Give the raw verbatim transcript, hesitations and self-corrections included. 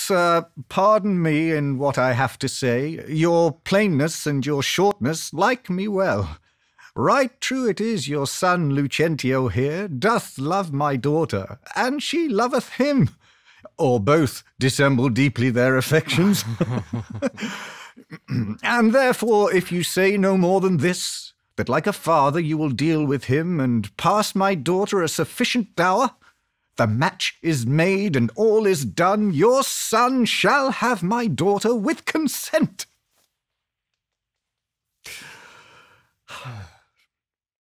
sir, pardon me in what I have to say. Your plainness and your shortness like me well. Right true it is your son Lucentio here doth love my daughter, and she loveth him, or both dissemble deeply their affections. And therefore, if you say no more than this, that like a father you will deal with him, and pass my daughter a sufficient dower, the match is made, and all is done. Your son shall have my daughter with consent.